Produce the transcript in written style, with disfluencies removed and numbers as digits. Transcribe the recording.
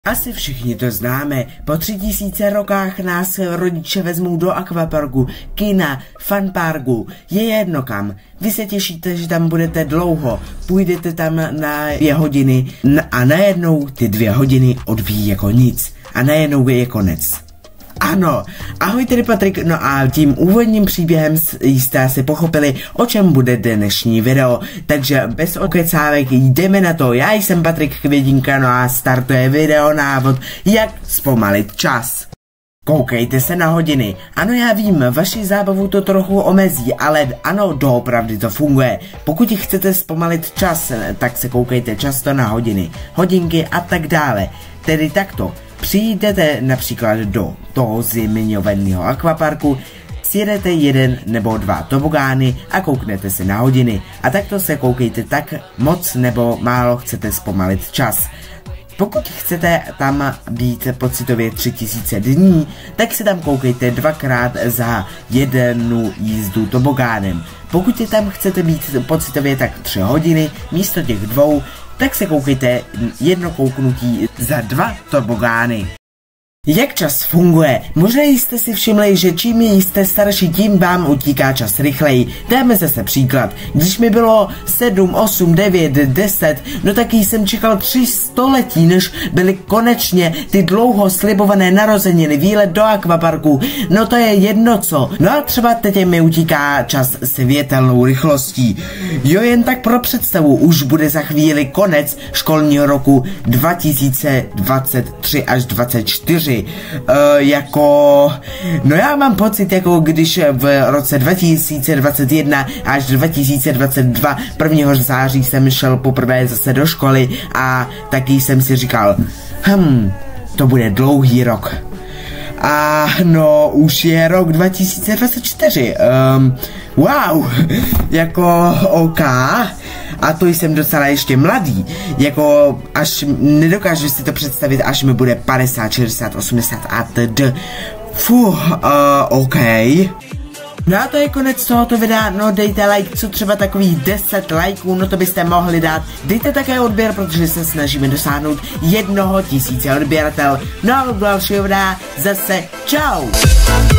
Asi všichni to známe, po 3000 rokách nás rodiče vezmou do akvaparku, kina, funparku, je jedno kam. Vy se těšíte, že tam budete dlouho, půjdete tam na 2 hodiny a najednou ty 2 hodiny odvíjí jako nic a najednou je konec. Ano, ahoj, tady Patrik, no a tím úvodním příběhem jste asi pochopili, o čem bude dnešní video, takže bez okecávek jdeme na to. Já jsem Patrik Kvědinka, no a startuje video návod, jak zpomalit čas. Koukejte se na hodiny. Ano, já vím, vaši zábavu to trochu omezí, ale ano, doopravdy to funguje. Pokud chcete zpomalit čas, tak se koukejte často na hodiny, hodinky a tak dále. Tedy takto. Přijdete například do toho zmiňovaného akvaparku, sjedete 1 nebo 2 tobogány a kouknete se na hodiny. A takto se koukejte tak moc nebo málo chcete zpomalit čas. Pokud chcete tam být pocitově 3000 dní, tak se tam koukejte 2krát za 1 jízdu tobogánem. Pokud tam chcete být pocitově tak 3 hodiny místo těch 2, tak se koukejte 1 kouknutí za 2 tobogány. Jak čas funguje? Možná jste si všimli, že čím jste starší, tím vám utíká čas rychleji. Dáme zase příklad. Když mi bylo 7, 8, 9, 10, no taky jsem čekal 3 století, než byly konečně ty dlouho slibované narozeniny, výlet do akvaparku. No to je jedno co. No a třeba teď mi utíká čas světelnou rychlostí. Jo, jen tak pro představu, už bude za chvíli konec školního roku 2023 až 2024. No já mám pocit, jako když v roce 2021 až 2022 1. září jsem šel poprvé zase do školy a taky jsem si říkal, to bude dlouhý rok. A no, už je rok 2024. Wow, jako OK. A to jsem docela ještě mladý, jako až nedokážu si to představit, až mi bude 50, 60, 80 a td. OK. No a to je konec tohoto videa, no dejte like, co třeba takových 10 lajků, no to byste mohli dát. Dejte také odběr, protože se snažíme dosáhnout 1000 odběratel. No a u dalšího videa zase čau.